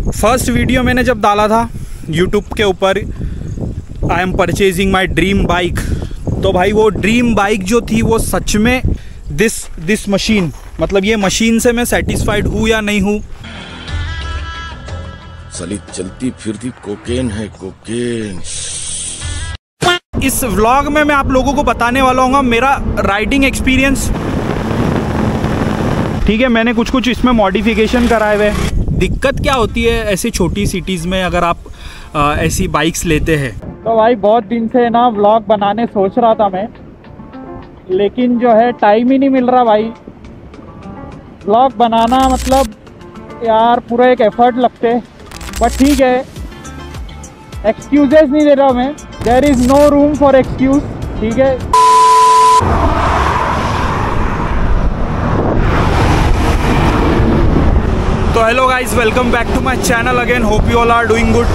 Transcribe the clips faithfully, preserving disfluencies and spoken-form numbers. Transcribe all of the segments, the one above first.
First video मैंने जब डाला था यूट्यूब के ऊपर, I am purchasing my dream bike, तो भाई वो ड्रीम बाइक जो थी वो सच में दिस दिस मशीन, मतलब ये मशीन से मैं सेटिस्फाइड हूँ या नहीं हूँ। साली चलती फिरती कोकेन है, कोकेन। इस व्लॉग में मैं आप लोगों को बताने वाला हूँ मेरा राइडिंग एक्सपीरियंस। ठीक है, मैंने कुछ कुछ इसमें मॉडिफिकेशन कराए हुए। दिक्कत क्या होती है ऐसी छोटी सिटीज़ में अगर आप आ, ऐसी बाइक्स लेते हैं? तो भाई बहुत दिन से ना व्लॉग बनाने सोच रहा था मैं, लेकिन जो है टाइम ही नहीं मिल रहा भाई। व्लॉग बनाना मतलब यार पूरा एक एफर्ट लगते, बट ठीक है, एक्सक्यूजेस नहीं दे रहा मैं, there is no room for excuse. ठीक है, तो hello guys, welcome back to my channel again, hope you all are doing good.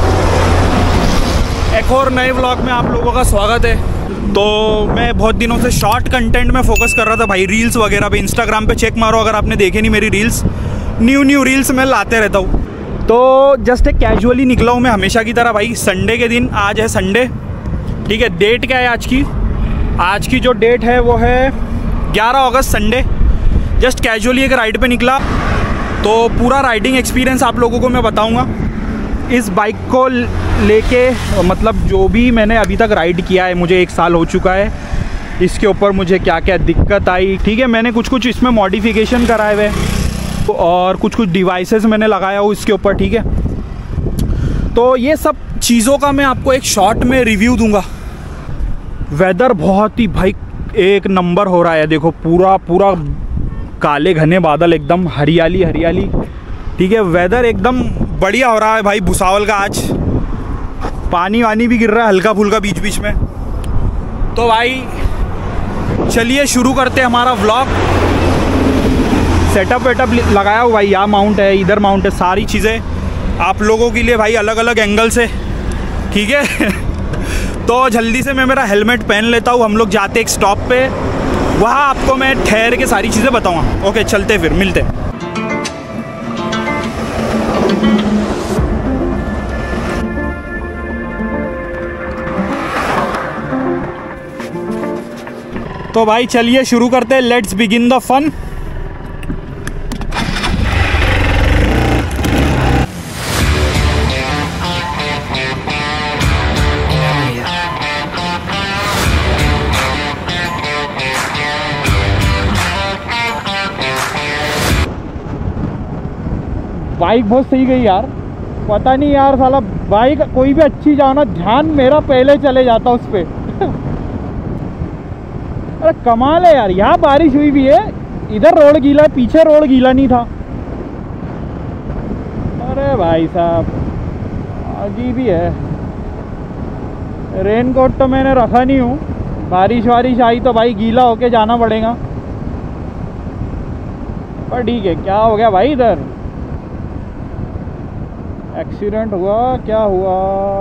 एक और नए व्लॉग में आप लोगों का स्वागत है। तो मैं बहुत दिनों से शॉर्ट कंटेंट में फोकस कर रहा था भाई, रील्स वगैरह पे। इंस्टाग्राम पे चेक मारो अगर आपने देखे नहीं मेरी रील्स, न्यू न्यू रील्स मैं लाते रहता हूँ। तो जस्ट एक कैजुअली निकला हूँ मैं हमेशा की तरह भाई, संडे के दिन। आज है संडे, ठीक है। डेट क्या है आज की? आज की जो डेट है वो है ग्यारह अगस्त, संडे। जस्ट कैजुअली एक राइड पे निकला, तो पूरा राइडिंग एक्सपीरियंस आप लोगों को मैं बताऊंगा। इस बाइक को लेके मतलब जो भी मैंने अभी तक राइड किया है, मुझे एक साल हो चुका है, इसके ऊपर मुझे क्या क्या दिक्कत आई। ठीक है, मैंने कुछ कुछ इसमें मॉडिफिकेशन कराए हुए और कुछ कुछ डिवाइसेस मैंने लगाया हूँ इसके ऊपर। ठीक है, तो ये सब चीज़ों का मैं आपको एक शॉर्ट में रिव्यू दूंगा। वेदर बहुत ही भाई एक नंबर हो रहा है, देखो पूरा पूरा काले घने बादल, एकदम हरियाली हरियाली। ठीक है, वेदर एकदम बढ़िया हो रहा है भाई। भुसावल का आज पानी वानी भी गिर रहा है हल्का फुल्का बीच बीच में। तो भाई चलिए शुरू करते हैं हमारा व्लॉग। सेटअप वेटअप लगाया हुआ भाई, यहाँ माउंट है, इधर माउंट है, सारी चीज़ें आप लोगों के लिए भाई अलग अलग एंगल से। ठीक है तो जल्दी से मैं मेरा हेलमेट पहन लेता हूँ। हम लोग जाते एक स्टॉप पे, वहाँ आपको मैं ठहर के सारी चीज़ें बताऊँगा। ओके, चलते फिर मिलते। तो भाई चलिए शुरू करते हैं, let's begin the fun. Bike बहुत सही गई यार, पता नहीं यार साला बाइक कोई भी अच्छी जाओ ना, ध्यान मेरा पहले चले जाता उस पर। अरे कमाल है यार, यहाँ बारिश हुई भी है, इधर रोड गीला है, पीछे रोड गीला नहीं था। अरे भाई साहब अजीब ही है। रेनकोट तो मैंने रखा नहीं हूँ, बारिश वारिश आई तो भाई गीला होके जाना पड़ेगा। पर ठीक है, क्या हो गया भाई? इधर एक्सीडेंट हुआ? क्या हुआ?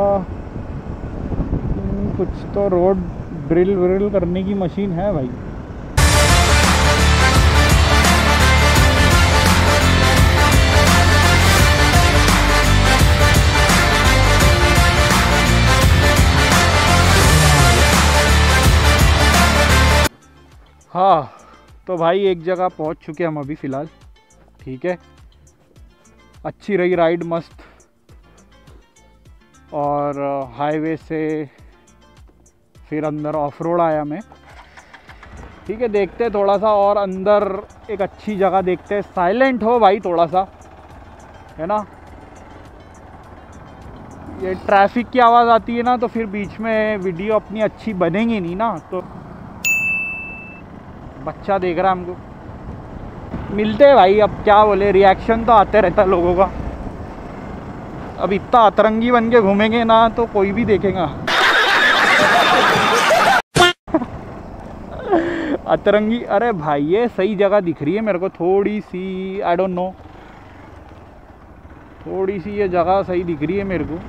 कुछ तो रोड ड्रिल व्रिल करने की मशीन है भाई। हाँ तो भाई एक जगह पहुंच चुके हम अभी फ़िलहाल। ठीक है, अच्छी रही राइड, मस्त। और हाईवे से फिर अंदर ऑफ रोड आया मैं। ठीक है, देखते हैं थोड़ा सा और अंदर एक अच्छी जगह देखते हैं, साइलेंट हो भाई थोड़ा सा, है ना। ये ट्रैफिक की आवाज़ आती है ना, तो फिर बीच में वीडियो अपनी अच्छी बनेगी नहीं ना। तो बच्चा देख रहा है हमको। मिलते हैं भाई, अब क्या बोले, रिएक्शन तो आते रहता है लोगों का। अब इतना अतरंगी बन के घूमेंगे ना तो कोई भी देखेगा। अतरंगी, अरे भाई ये सही जगह दिख रही है मेरे को, थोड़ी सी, आई डोंट नो, थोड़ी सी ये जगह सही दिख रही है मेरे को।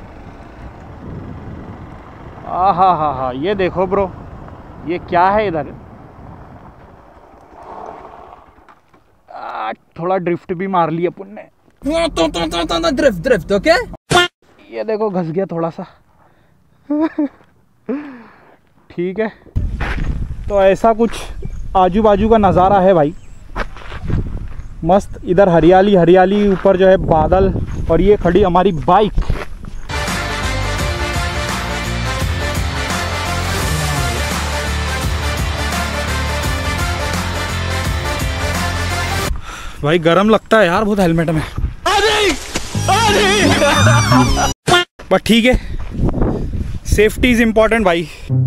आ हा हा हा, ये देखो ब्रो, ये क्या है इधर? थोड़ा ड्रिफ्ट भी मार लिया अपन ने। Drift drift okay. ये देखो घस गया थोड़ा सा। ठीक है, तो ऐसा कुछ आजू बाजू का नज़ारा है भाई, मस्त। इधर हरियाली हरियाली, ऊपर जो है बादल, और ये खड़ी हमारी बाइक। भाई गरम लगता है यार बहुत हेलमेट में। बट ठीक है, सेफ्टी इज इम्पोर्टेंट भाई।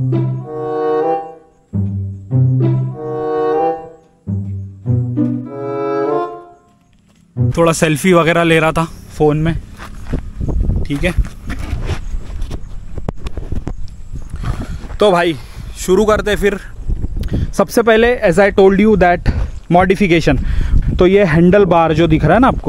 थोड़ा सेल्फी वगैरह ले रहा था फोन में, ठीक है। तो भाई शुरू करते फिर। सबसे पहले as I told you that modification, तो ये हैंडल बार जो दिख रहा है ना आपको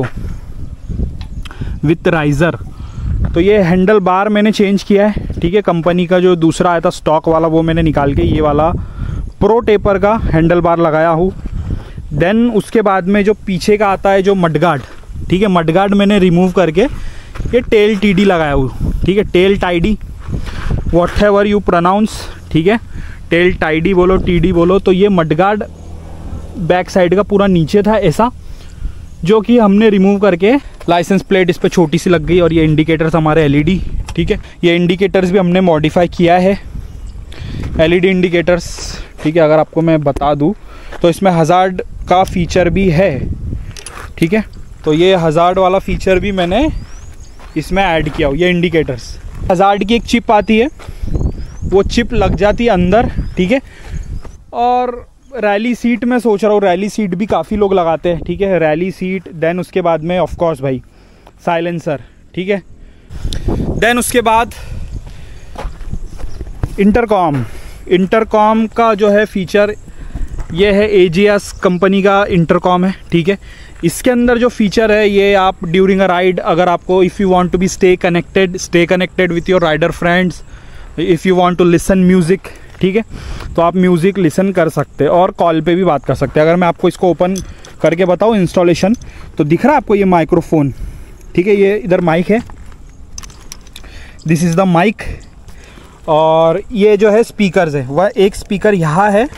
विथ राइजर, तो ये हैंडल बार मैंने चेंज किया है, ठीक है। कंपनी का जो दूसरा आया था स्टॉक वाला वो मैंने निकाल के ये वाला प्रो टेपर का हैंडल बार लगाया हूँ। देन उसके बाद में जो पीछे का आता है जो मडगार्ड, ठीक है, मडगार्ड मैंने रिमूव करके ये टेल टीडी लगाया हूँ, ठीक है। Tail tidy whatever you pronounce, ठीक है, टेल टाइडी बोलो टीडी बोलो। तो ये मडगार्ड बैक साइड का पूरा नीचे था ऐसा, जो कि हमने रिमूव करके लाइसेंस प्लेट इस पर छोटी सी लग गई। और ये इंडिकेटर्स हमारे एलईडी, ठीक है, ये इंडिकेटर्स भी हमने मॉडिफाई किया है, एलईडी इंडिकेटर्स, ठीक है। अगर आपको मैं बता दूं तो इसमें हज़ार्ड का फीचर भी है, ठीक है। तो ये हज़ार्ड वाला फीचर भी मैंने इसमें ऐड किया हो। ये इंडिकेटर्स, हज़ार्ड की एक चिप आती है, वो चिप लग जाती है अंदर, ठीक है। और रैली सीट में सोच रहा हूँ, रैली सीट भी काफ़ी लोग लगाते हैं, ठीक है, रैली सीट। देन उसके बाद में ऑफ कोर्स भाई साइलेंसर, ठीक है। देन उसके बाद इंटरकॉम, इंटरकॉम का जो है फीचर ये है ए जी एस कंपनी का इंटरकॉम है, ठीक है। इसके अंदर जो फीचर है ये आप ड्यूरिंग अ राइड, अगर आपको if you want to be stay connected stay connected with your rider friends, if you want to listen music, ठीक है, तो आप म्यूज़िक लिसन कर सकते हैं और कॉल पे भी बात कर सकते हैं। अगर मैं आपको इसको ओपन करके बताऊँ इंस्टॉलेशन, तो दिख रहा है आपको ये माइक्रोफोन, ठीक है, ये इधर माइक है, दिस इज़ द माइक। और ये जो है स्पीकर्स है, वह एक स्पीकर यहाँ है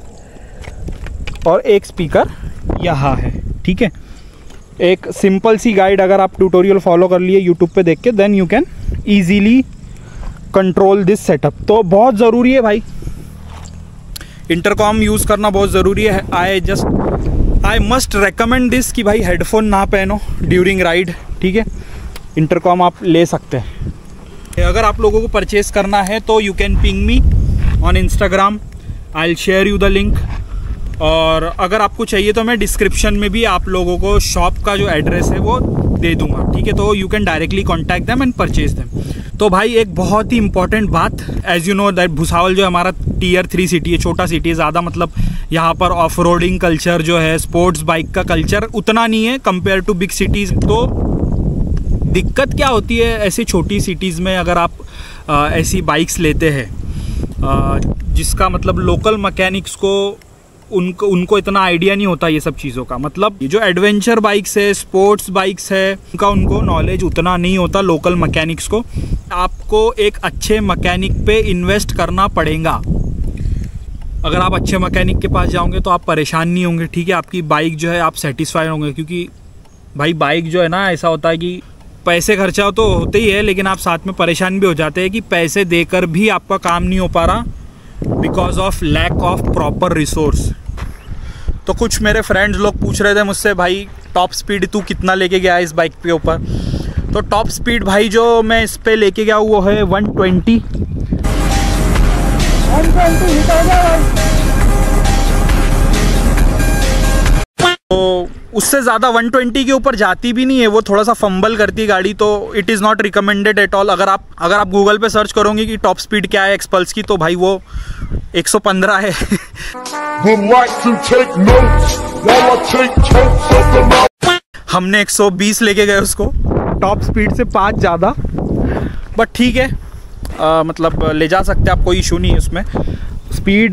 और एक स्पीकर यहाँ है, ठीक है। एक सिंपल सी गाइड अगर आप ट्यूटोरियल फॉलो कर लिए यूट्यूब पे देख के, then you can easily control this setup. तो बहुत ज़रूरी है भाई, इंटरकॉम यूज़ करना बहुत ज़रूरी है। I just I must recommend this कि भाई हेडफोन ना पहनो ड्यूरिंग राइड, ठीक है। इंटरकॉम आप ले सकते हैं। अगर आप लोगों को परचेस करना है तो you can ping me on Instagram, I will share you the link. और अगर आपको चाहिए तो मैं डिस्क्रिप्शन में भी आप लोगों को शॉप का जो एड्रेस है वो दे दूंगा, ठीक है। तो you can directly contact them and purchase them. तो भाई एक बहुत ही इंपॉर्टेंट बात, as you know that Bhusawal जो हमारा टीयर थ्री सिटी है, छोटा सिटी है, ज़्यादा मतलब यहाँ पर ऑफ रोडिंग कल्चर जो है, स्पोर्ट्स बाइक का कल्चर उतना नहीं है कंपेयर टू बिग सिटीज़। तो दिक्कत क्या होती है ऐसी छोटी सिटीज़ में, अगर आप आ, ऐसी बाइक्स लेते हैं आ, जिसका मतलब लोकल मैकेनिक्स को उनको उनको इतना आइडिया नहीं होता ये सब चीज़ों का। मतलब जो एडवेंचर बाइक्स है, स्पोर्ट्स बाइक्स है, उनका उनको नॉलेज उतना नहीं होता लोकल मैकेनिक्स को। आपको एक अच्छे मैकेनिक पे इन्वेस्ट करना पड़ेगा। अगर आप अच्छे मैकेनिक के पास जाओगे तो आप परेशान नहीं होंगे, ठीक है। आपकी बाइक जो है आप सेटिस्फाई होंगे, क्योंकि भाई बाइक जो है ना ऐसा होता है कि पैसे खर्चा तो होते ही है, लेकिन आप साथ में परेशान भी हो जाते हैं कि पैसे देकर भी आपका काम नहीं हो पा रहा because of lack of proper resource. तो कुछ मेरे फ्रेंड्स लोग पूछ रहे थे मुझसे, भाई टॉप स्पीड तू कितना लेके गया इस बाइक के ऊपर। तो टॉप स्पीड भाई जो मैं इस पे लेके गया वो है वन ट्वेंटी। तो उससे ज़्यादा वन ट्वेंटी के ऊपर जाती भी नहीं है, वो थोड़ा सा फंबल करती है गाड़ी, तो it is not recommended at all. अगर आप अगर आप गूगल पे सर्च करोगे कि टॉप स्पीड क्या है एक्सपल्स की, तो भाई वो एक सौ पंद्रह है। हमने एक सौ बीस लेके गए उसको, टॉप स्पीड से पाँच ज़्यादा, बट ठीक है, आ, मतलब ले जा सकते हैं आप, कोई इशू नहीं है उसमें। स्पीड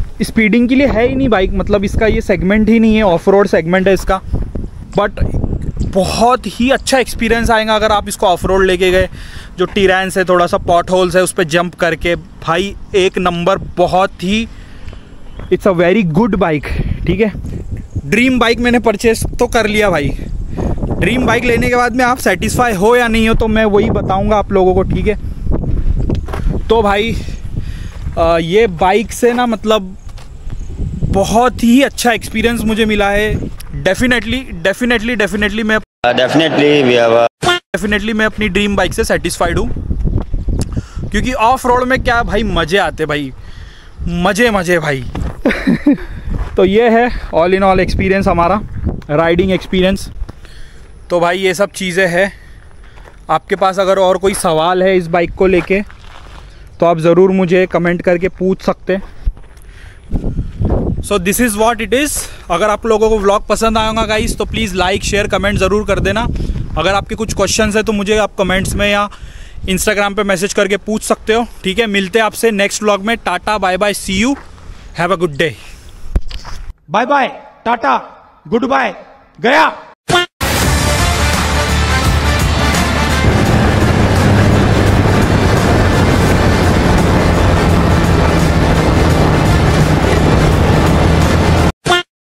स्पीडिंग के लिए है ही नहीं बाइक, मतलब इसका ये सेगमेंट ही नहीं है, ऑफ रोड सेगमेंट है इसका। बट बहुत ही अच्छा एक्सपीरियंस आएगा अगर आप इसको ऑफ रोड लेके गए। जो टीरेंस है, थोड़ा सा पॉट होल्स है, उस पर जंप करके भाई एक नंबर, बहुत ही it's a very good bike. ठीक है, ड्रीम बाइक मैंने परचेस तो कर लिया भाई। ड्रीम बाइक लेने के बाद में आप सेटिस्फाई हो या नहीं हो तो मैं वही बताऊंगा आप लोगों को। ठीक है, तो भाई आ, ये बाइक से ना मतलब बहुत ही अच्छा एक्सपीरियंस मुझे मिला है। डेफिनेटली डेफिनेटली डेफिनेटली मैं डेफिनेटली डेफिनेटली मैं अपनी ड्रीम बाइक से सेटिस्फाइड हूँ, क्योंकि ऑफ रोड में क्या भाई मज़े आते भाई, मज़े मज़े भाई। तो ये है ऑल इन ऑल एक्सपीरियंस हमारा, राइडिंग एक्सपीरियंस। तो भाई ये सब चीज़ें हैं। आपके पास अगर और कोई सवाल है इस बाइक को लेके तो आप ज़रूर मुझे कमेंट करके पूछ सकते हैं। So this is what it is. अगर आप लोगों को व्लॉग पसंद आएगा गाइस तो प्लीज़ लाइक शेयर कमेंट ज़रूर कर देना। अगर आपके कुछ क्वेश्चंस है तो मुझे आप कमेंट्स में या इंस्टाग्राम पे मैसेज करके पूछ सकते हो। ठीक है, मिलते हैं आपसे नेक्स्ट व्लॉग में। Tata bye bye, see you, have a good day. Bye bye, tata, goodbye, गया।